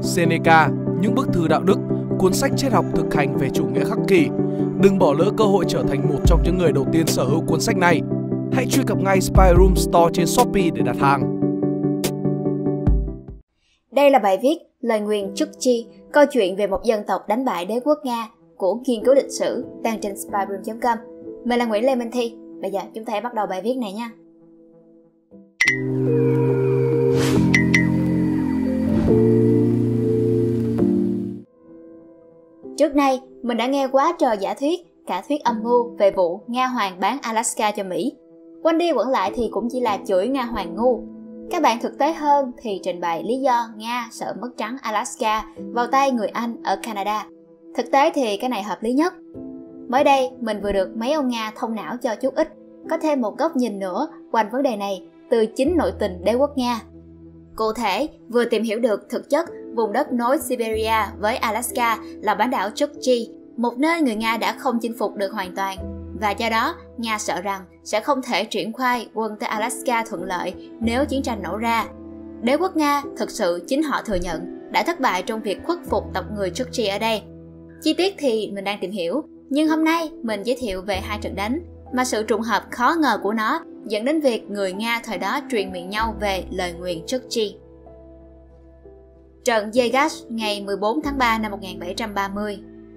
Seneca, những bức thư đạo đức, cuốn sách triết học thực hành về chủ nghĩa khắc kỷ. Đừng bỏ lỡ cơ hội trở thành một trong những người đầu tiên sở hữu cuốn sách này. Hãy truy cập ngay Spy Room Store trên Shopee để đặt hàng. Đây là bài viết Lời nguyền Chukchi, câu chuyện về một dân tộc đánh bại đế quốc Nga của nghiên cứu lịch sử, đăng trên spyroom.com. Mình là Nguyễn Lê Minh Thi. Bây giờ chúng ta hãy bắt đầu bài viết này nha. Trước nay, mình đã nghe quá trời giả thuyết, cả thuyết âm mưu về vụ Nga Hoàng bán Alaska cho Mỹ. Quanh đi quẩn lại thì cũng chỉ là chửi Nga Hoàng ngu. Các bạn thực tế hơn thì trình bày lý do Nga sợ mất trắng Alaska vào tay người Anh ở Canada. Thực tế thì cái này hợp lý nhất. Mới đây, mình vừa được mấy ông Nga thông não cho chút ít, có thêm một góc nhìn nữa quanh vấn đề này từ chính nội tình đế quốc Nga. Cụ thể, vừa tìm hiểu được thực chất vùng đất nối Siberia với Alaska là bán đảo Chukchi, một nơi người Nga đã không chinh phục được hoàn toàn. Và do đó, Nga sợ rằng sẽ không thể triển khai quân tới Alaska thuận lợi nếu chiến tranh nổ ra. Đế quốc Nga thực sự chính họ thừa nhận đã thất bại trong việc khuất phục tộc người Chukchi ở đây. Chi tiết thì mình đang tìm hiểu, nhưng hôm nay mình giới thiệu về hai trận đánh mà sự trùng hợp khó ngờ của nó dẫn đến việc người Nga thời đó truyền miệng nhau về lời nguyền Chukchi. Trận Yegas ngày 14 tháng 3 năm 1730.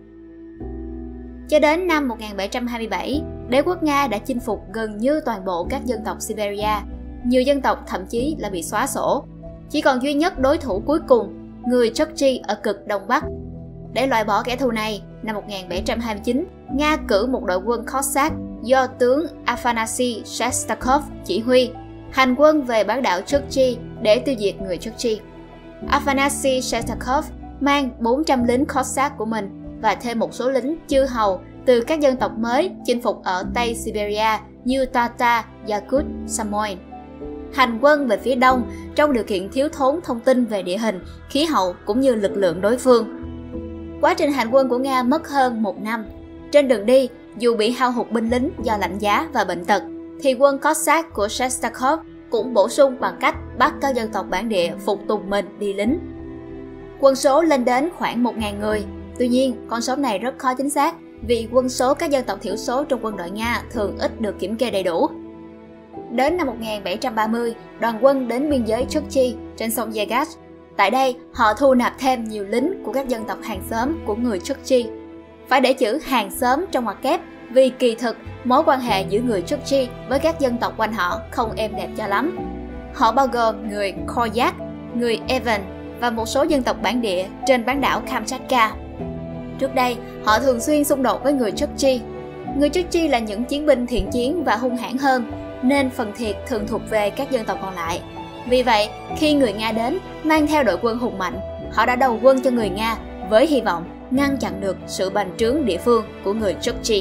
Cho đến năm 1727, đế quốc Nga đã chinh phục gần như toàn bộ các dân tộc Siberia. Nhiều dân tộc thậm chí là bị xóa sổ. Chỉ còn duy nhất đối thủ cuối cùng, người Chukchi ở cực Đông Bắc. Để loại bỏ kẻ thù này, năm 1729, Nga cử một đội quân Cossack do tướng Afanasy Shestakov chỉ huy, hành quân về bán đảo Chukchi để tiêu diệt người Chukchi. Afanasy Shestakov mang 400 lính Cossack của mình và thêm một số lính chư hầu từ các dân tộc mới chinh phục ở Tây Siberia như Tatar, Yakut, Samoin. Hành quân về phía đông trong điều kiện thiếu thốn thông tin về địa hình, khí hậu cũng như lực lượng đối phương. Quá trình hành quân của Nga mất hơn 1 năm. Trên đường đi, dù bị hao hụt binh lính do lạnh giá và bệnh tật, thì quân Cossack của Shestakov cũng bổ sung bằng cách bắt các dân tộc bản địa phục tùng mình đi lính. Quân số lên đến khoảng 1.000 người. Tuy nhiên, con số này rất khó chính xác vì quân số các dân tộc thiểu số trong quân đội Nga thường ít được kiểm kê đầy đủ. Đến năm 1730, đoàn quân đến biên giới Chukchi trên sông Yegas. Tại đây, họ thu nạp thêm nhiều lính của các dân tộc hàng xóm của người Chukchi. Phải để chữ hàng xóm trong ngoặc kép vì kỳ thực mối quan hệ giữa người Chukchi với các dân tộc quanh họ không êm đẹp cho lắm. Họ bao gồm người Koryak, người Evan và một số dân tộc bản địa trên bán đảo Kamchatka. Trước đây, họ thường xuyên xung đột với người Chukchi. Người Chukchi là những chiến binh thiện chiến và hung hãn hơn, nên phần thiệt thường thuộc về các dân tộc còn lại. Vì vậy, khi người Nga đến, mang theo đội quân hùng mạnh, họ đã đầu quân cho người Nga với hy vọng ngăn chặn được sự bành trướng địa phương của người Chukchi.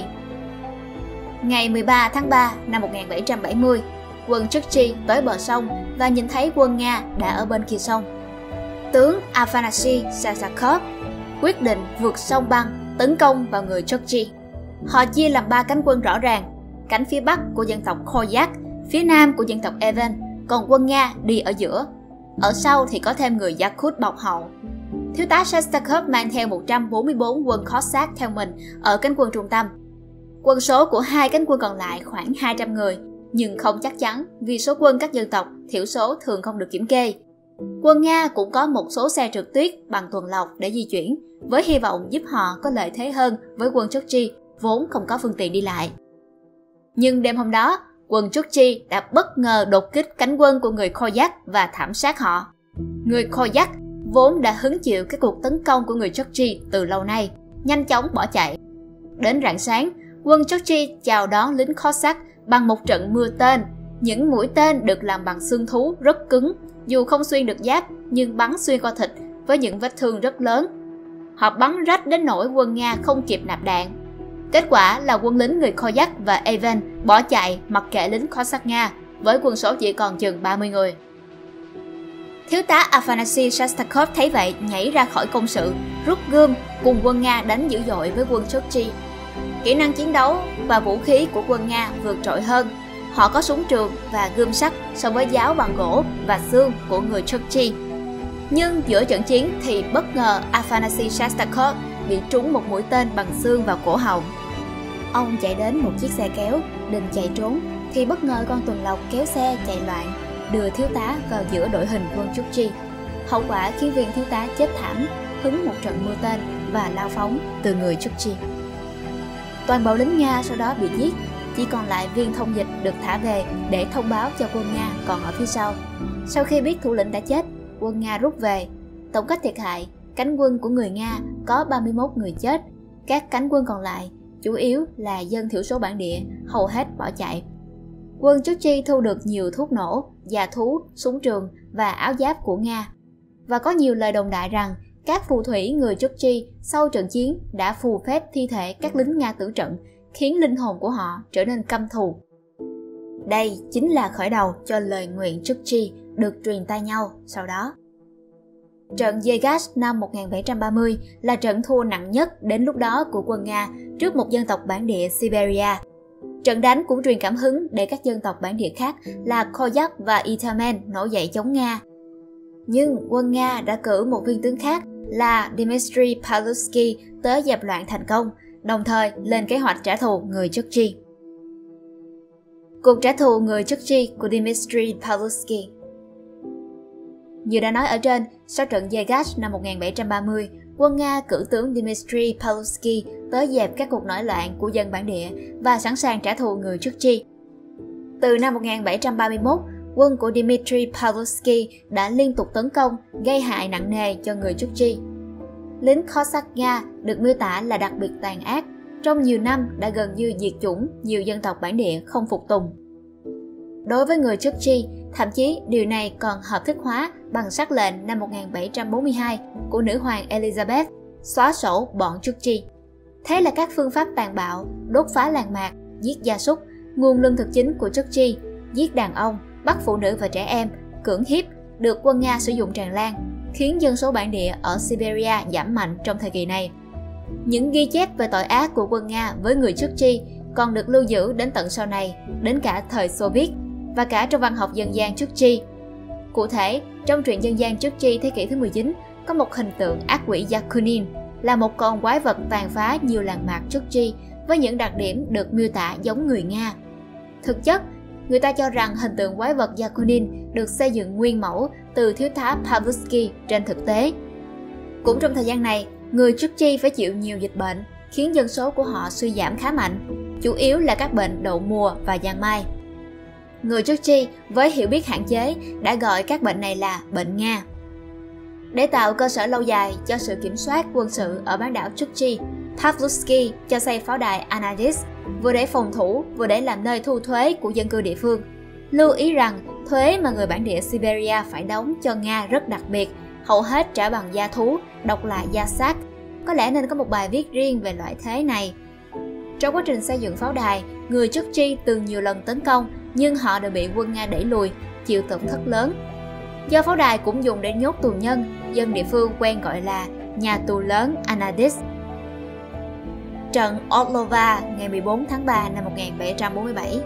Ngày 13 tháng 3 năm 1770, quân Chukchi tới bờ sông và nhìn thấy quân Nga đã ở bên kia sông. Tướng Afanasy Shestakov quyết định vượt sông băng tấn công vào người Chukchi. Họ chia làm 3 cánh quân rõ ràng, cánh phía bắc của dân tộc Koryak, phía nam của dân tộc Evan, còn quân Nga đi ở giữa. Ở sau thì có thêm người Yakut bọc hậu. Thiếu tá Shestakov mang theo 144 quân Cossack theo mình ở cánh quân trung tâm. Quân số của hai cánh quân còn lại khoảng 200 người, nhưng không chắc chắn vì số quân các dân tộc thiểu số thường không được kiểm kê. Quân Nga cũng có một số xe trượt tuyết bằng tuần lộc để di chuyển, với hy vọng giúp họ có lợi thế hơn với quân Chukchi vốn không có phương tiện đi lại. Nhưng đêm hôm đó, quân Chukchi đã bất ngờ đột kích cánh quân của người Koryak và thảm sát họ. Người Koryak vốn đã hứng chịu cái cuộc tấn công của người Chukchi từ lâu nay, nhanh chóng bỏ chạy. Đến rạng sáng, quân Chukchi chào đón lính Cossack bằng một trận mưa tên. Những mũi tên được làm bằng xương thú rất cứng, dù không xuyên được giáp nhưng bắn xuyên qua thịt với những vết thương rất lớn. Họ bắn rách đến nỗi quân Nga không kịp nạp đạn. Kết quả là quân lính người Koryak và Evan bỏ chạy mặc kệ lính Cossack Nga, với quân số chỉ còn chừng 30 người. Thiếu tá Afanasy Shestakov thấy vậy nhảy ra khỏi công sự, rút gươm cùng quân Nga đánh dữ dội với quân Chukchi. Kỹ năng chiến đấu và vũ khí của quân Nga vượt trội hơn. Họ có súng trường và gươm sắt so với giáo bằng gỗ và xương của người Chukchi. Nhưng giữa trận chiến thì bất ngờ Afanasy Shastakov bị trúng một mũi tên bằng xương vào cổ họng. Ông chạy đến một chiếc xe kéo, định chạy trốn, thì bất ngờ con tuần lộc kéo xe chạy loạn, đưa thiếu tá vào giữa đội hình quân Chukchi. Hậu quả khiến viên thiếu tá chết thảm, hứng một trận mưa tên và lao phóng từ người Chukchi. Toàn bộ lính Nga sau đó bị giết, chỉ còn lại viên thông dịch được thả về để thông báo cho quân Nga còn ở phía sau. Sau khi biết thủ lĩnh đã chết, quân Nga rút về. Tổng cách thiệt hại, cánh quân của người Nga có 31 người chết, các cánh quân còn lại chủ yếu là dân thiểu số bản địa, hầu hết bỏ chạy. Quân Chukchi thu được nhiều thuốc nổ, già thú, súng trường và áo giáp của Nga. Và có nhiều lời đồn đại rằng các phù thủy người Chukchi sau trận chiến đã phù phép thi thể các lính Nga tử trận, khiến linh hồn của họ trở nên căm thù. Đây chính là khởi đầu cho lời nguyền Chukchi được truyền tai nhau sau đó. Trận Yegash năm 1730 là trận thua nặng nhất đến lúc đó của quân Nga trước một dân tộc bản địa Siberia. Trận đánh cũng truyền cảm hứng để các dân tộc bản địa khác là Koyak và Itamen nổi dậy chống Nga. Nhưng quân Nga đã cử một viên tướng khác là Dmitry Palutsky tới dẹp loạn thành công, đồng thời lên kế hoạch trả thù người Chukchi. Cuộc trả thù người Chukchi của Dmitry Palutsky. Như đã nói ở trên, sau trận Yegash năm 1730, quân Nga cử tướng Dmitry Palutsky tới dẹp các cuộc nổi loạn của dân bản địa và sẵn sàng trả thù người Chukchi. Từ năm 1731, quân của Dmitry Palutsky đã liên tục tấn công, gây hại nặng nề cho người Chukchi. Lính Cossack Nga được miêu tả là đặc biệt tàn ác, trong nhiều năm đã gần như diệt chủng nhiều dân tộc bản địa không phục tùng. Đối với người Chukchi, thậm chí điều này còn hợp thức hóa bằng sắc lệnh năm 1742 của nữ hoàng Elizabeth xóa sổ bọn Chukchi. Thế là các phương pháp tàn bạo, đốt phá làng mạc, giết gia súc, nguồn lương thực chính của Chukchi, giết đàn ông, bắt phụ nữ và trẻ em, cưỡng hiếp được quân Nga sử dụng tràn lan, khiến dân số bản địa ở Siberia giảm mạnh trong thời kỳ này. Những ghi chép về tội ác của quân Nga với người Chukchi còn được lưu giữ đến tận sau này, đến cả thời Xô Viết và cả trong văn học dân gian Chukchi. Cụ thể, trong truyện dân gian Chukchi thế kỷ thứ 19 có một hình tượng ác quỷ Yakunin, là một con quái vật tàn phá nhiều làng mạc Chukchi với những đặc điểm được miêu tả giống người Nga. Thực chất, người ta cho rằng hình tượng quái vật Yakunin được xây dựng nguyên mẫu từ thiếu tá Palutsky trên thực tế. Cũng trong thời gian này, người Chukchi phải chịu nhiều dịch bệnh, khiến dân số của họ suy giảm khá mạnh, chủ yếu là các bệnh đậu mùa và giang mai. Người Chukchi với hiểu biết hạn chế đã gọi các bệnh này là bệnh Nga. Để tạo cơ sở lâu dài cho sự kiểm soát quân sự ở bán đảo Chukchi, Palutsky cho xây pháo đài Anadis, vừa để phòng thủ vừa để làm nơi thu thuế của dân cư địa phương. Lưu ý rằng thuế mà người bản địa Siberia phải đóng cho Nga rất đặc biệt, hầu hết trả bằng da thú, độc là da xác. Có lẽ nên có một bài viết riêng về loại thuế này. Trong quá trình xây dựng pháo đài, người Chukchi từng nhiều lần tấn công, nhưng họ đều bị quân Nga đẩy lùi, chịu tổn thất lớn. Do pháo đài cũng dùng để nhốt tù nhân, dân địa phương quen gọi là nhà tù lớn Anadis. Trận Orlova ngày 14 tháng 3 năm 1747.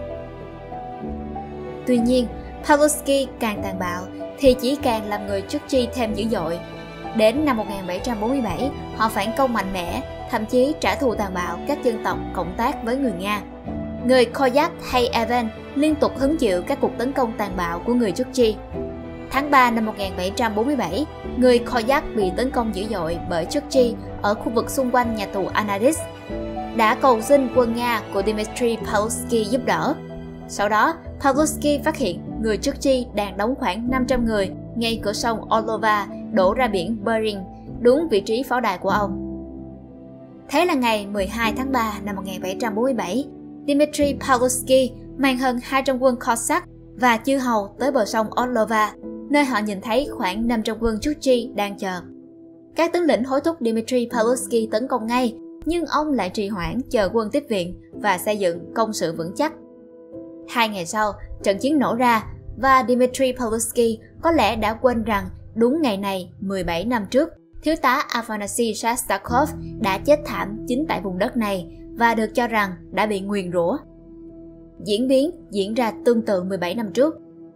Tuy nhiên, Palutsky càng tàn bạo thì chỉ càng làm người Chukchi thêm dữ dội. Đến năm 1747, họ phản công mạnh mẽ, thậm chí trả thù tàn bạo các dân tộc cộng tác với người Nga. Người Koyak hay Evan liên tục hứng chịu các cuộc tấn công tàn bạo của người Chukchi. Tháng 3 năm 1747, người Koyak bị tấn công dữ dội bởi Chukchi ở khu vực xung quanh nhà tù Anadis, đã cầu xin quân Nga của Dmitry Palutsky giúp đỡ. Sau đó, Palutsky phát hiện người Chukchi đang đóng khoảng 500 người ngay cửa sông Orlova đổ ra biển Bering, đúng vị trí pháo đài của ông. Thế là ngày 12 tháng 3 năm 1747, Dmitry Palutsky mang hơn 200 quân Cossack và chư hầu tới bờ sông Orlova, nơi họ nhìn thấy khoảng 500 quân Chukchi đang chờ. Các tướng lĩnh hối thúc Dmitry Palutsky tấn công ngay, nhưng ông lại trì hoãn chờ quân tiếp viện và xây dựng công sự vững chắc. 2 ngày sau, trận chiến nổ ra và Dmitry Palutsky có lẽ đã quên rằng đúng ngày này 17 năm trước, thiếu tá Afanasy Shastakov đã chết thảm chính tại vùng đất này và được cho rằng đã bị nguyền rủa. Diễn biến diễn ra tương tự 17 năm trước.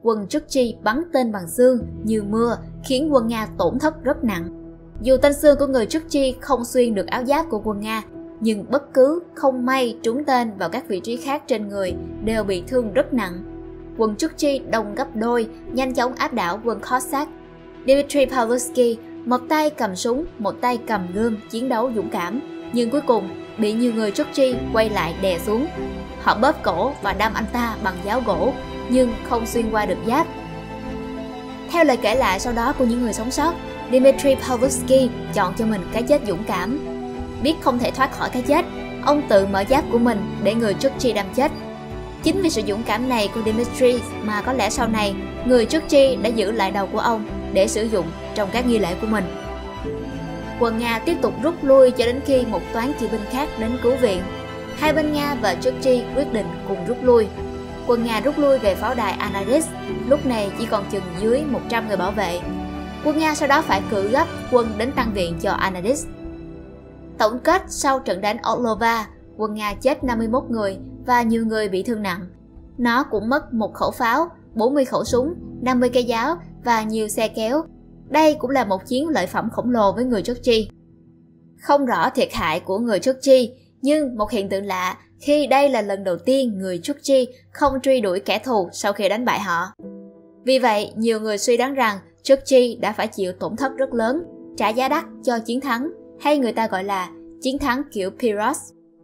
quân Chukchi bắn tên bằng xương như mưa, khiến quân Nga tổn thất rất nặng. Dù tên xương của người Chukchi không xuyên được áo giáp của quân Nga, nhưng bất cứ không may trúng tên vào các vị trí khác trên người đều bị thương rất nặng. Quân Chukchi đông gấp đôi, nhanh chóng áp đảo quân Cossack. Dmitry Pavlovsky một tay cầm súng, một tay cầm gươm chiến đấu dũng cảm, nhưng cuối cùng bị nhiều người Chukchi quay lại đè xuống. Họ bóp cổ và đâm anh ta bằng giáo gỗ, nhưng không xuyên qua được giáp. Theo lời kể lại sau đó của những người sống sót, Dmitry Pavlovsky chọn cho mình cái chết dũng cảm. Biết không thể thoát khỏi cái chết, ông tự mở giáp của mình để người Chukchi đâm chết. Chính vì sự dũng cảm này của Dmitry mà có lẽ sau này người Chukchi đã giữ lại đầu của ông để sử dụng trong các nghi lễ của mình. Quân Nga tiếp tục rút lui cho đến khi một toán kỵ binh khác đến cứu viện. Hai bên Nga và Chukchi quyết định cùng rút lui. Quân Nga rút lui về pháo đài Anadis, lúc này chỉ còn chừng dưới 100 người bảo vệ. Quân Nga sau đó phải cử gấp quân đến tăng viện cho Anadis. Tổng kết sau trận đánh Orlova, quân Nga chết 51 người và nhiều người bị thương nặng. Nó cũng mất một khẩu pháo, 40 khẩu súng, 50 cây giáo và nhiều xe kéo. Đây cũng là một chiến lợi phẩm khổng lồ với người Chukchi. Không rõ thiệt hại của người Chukchi, nhưng một hiện tượng lạ khi đây là lần đầu tiên người Chukchi không truy đuổi kẻ thù sau khi đánh bại họ. Vì vậy, nhiều người suy đoán rằng Chukchi đã phải chịu tổn thất rất lớn, trả giá đắt cho chiến thắng, hay người ta gọi là chiến thắng kiểu Pyrrhus.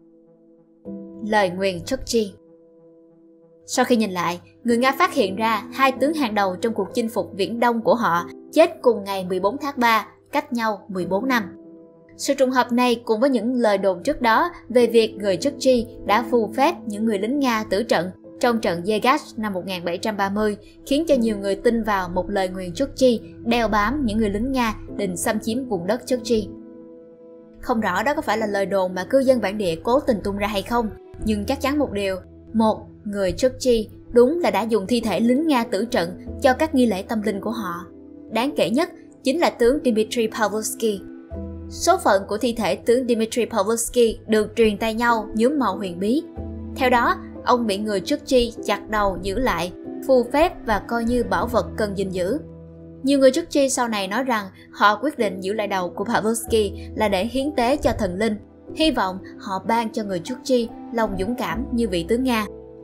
Lời nguyền Chukchi. Sau khi nhìn lại, người Nga phát hiện ra hai tướng hàng đầu trong cuộc chinh phục Viễn Đông của họ chết cùng ngày 14 tháng 3, cách nhau 14 năm. Sự trùng hợp này cùng với những lời đồn trước đó về việc người Chukchi đã phù phép những người lính Nga tử trận trong trận Yegash năm 1730 khiến cho nhiều người tin vào một lời nguyền Chukchi đeo bám những người lính Nga định xâm chiếm vùng đất Chukchi. Không rõ đó có phải là lời đồn mà cư dân bản địa cố tình tung ra hay không, nhưng chắc chắn một điều, một người Chukchi đúng là đã dùng thi thể lính Nga tử trận cho các nghi lễ tâm linh của họ. Đáng kể nhất chính là tướng Dmitry Pavlovsky. Số phận của thi thể tướng Dmitry Pavlovsky được truyền tay nhau nhuốm màu huyền bí. Theo đó, ông bị người Chukchi chặt đầu giữ lại, phù phép và coi như bảo vật cần gìn giữ. Nhiều người Chukchi sau này nói rằng họ quyết định giữ lại đầu của Pavlovsky là để hiến tế cho thần linh, hy vọng họ ban cho người Chukchi lòng dũng cảm như vị tướng Nga.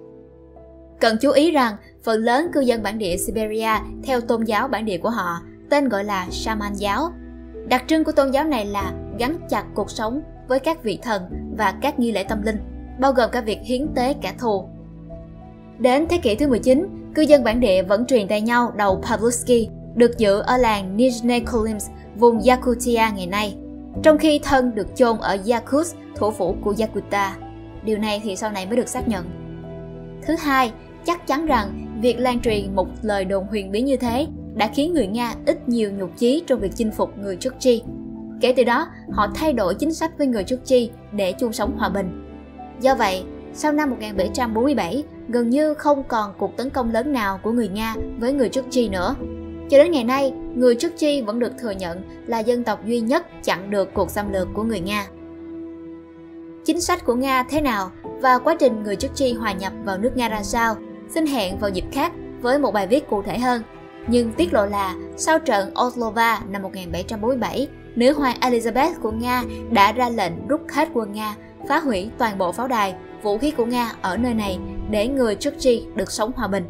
Cần chú ý rằng phần lớn cư dân bản địa Siberia theo tôn giáo bản địa của họ, tên gọi là Shaman giáo. Đặc trưng của tôn giáo này là gắn chặt cuộc sống với các vị thần và các nghi lễ tâm linh, bao gồm cả việc hiến tế kẻ thù. Đến thế kỷ thứ 19, cư dân bản địa vẫn truyền tay nhau đầu Pavlovsky, được giữ ở làng Nizhny Kolimsk, vùng Yakutia ngày nay, trong khi thân được chôn ở Yakutsk, thủ phủ của Yakutia. Điều này thì sau này mới được xác nhận. Thứ hai, chắc chắn rằng việc lan truyền một lời đồn huyền bí như thế đã khiến người Nga ít nhiều nhục chí trong việc chinh phục người Chukchi. Kể từ đó, họ thay đổi chính sách với người Chukchi để chung sống hòa bình. Do vậy, sau năm 1747, gần như không còn cuộc tấn công lớn nào của người Nga với người Chukchi nữa. Cho đến ngày nay, người Chukchi vẫn được thừa nhận là dân tộc duy nhất chặn được cuộc xâm lược của người Nga. Chính sách của Nga thế nào và quá trình người Chukchi hòa nhập vào nước Nga ra sao, xin hẹn vào dịp khác với một bài viết cụ thể hơn. Nhưng tiết lộ là sau trận Orlova năm 1747, nữ hoàng Elizabeth của Nga đã ra lệnh rút hết quân Nga, phá hủy toàn bộ pháo đài, vũ khí của Nga ở nơi này để người Chukchi được sống hòa bình.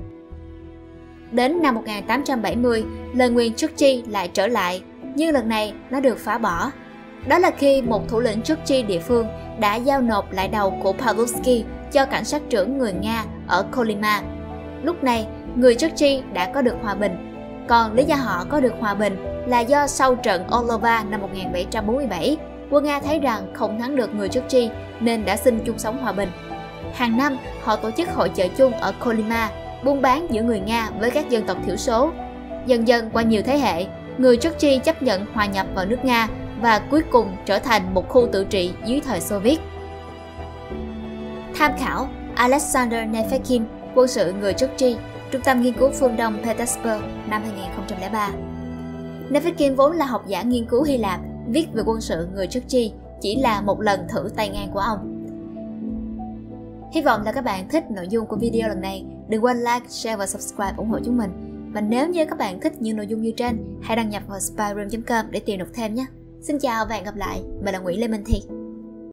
Đến năm 1870, lời nguyền Chukchi lại trở lại, nhưng lần này nó được phá bỏ. Đó là khi một thủ lĩnh Chukchi địa phương đã giao nộp lại đầu của Pavlovsky cho cảnh sát trưởng người Nga ở Kolyma. Lúc này, người Chukchi đã có được hòa bình. Còn lý do họ có được hòa bình là do sau trận Orlova năm 1747, quân Nga thấy rằng không thắng được người Chukchi nên đã xin chung sống hòa bình. Hàng năm, họ tổ chức hội chợ chung ở Kolyma, buôn bán giữa người Nga với các dân tộc thiểu số. Dần dần qua nhiều thế hệ, người Chukchi chấp nhận hòa nhập vào nước Nga và cuối cùng trở thành một khu tự trị dưới thời Xô Viết. Tham khảo Alexander Nevekin, quân sự người Chukchi, Trung tâm Nghiên cứu Phương Đông Petersburg năm 2003. Nevekin vốn là học giả nghiên cứu Hy Lạp, viết về quân sự người Chukchi chỉ là một lần thử tay ngang của ông. Hy vọng là các bạn thích nội dung của video lần này. đừng quên like, share và subscribe ủng hộ chúng mình. Và nếu như các bạn thích những nội dung như trên, hãy đăng nhập vào spyroom.com để tìm đọc thêm nhé. Xin chào và hẹn gặp lại. Mình là Nguyễn Lê Minh Thi.